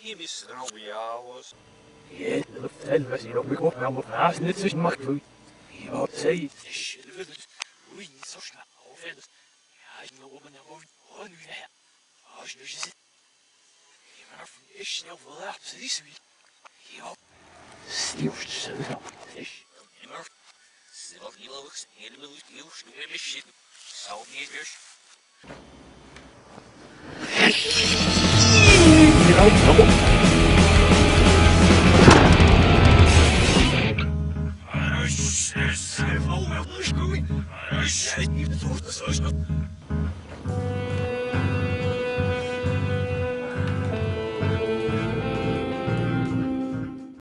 Je wist er al jou. Ja, dat vertellen we zich ook weer op, maar we haast net zo'n machtvoet. Ja, wat zei je? Oei, niet zo snel. Hou verder. Ja, ik wil op en gewoon nu weg. Als je nu zit. Je maar van je snel verlaat, precies wie. Ja. Stiefst zo. Je maar. Zelf niet logisch. Helemaal heel snel in de shit. Zou niet dus. Ja, kom. Als je zelf al wel eens groeit. Als jij niet het hoort, dan zou je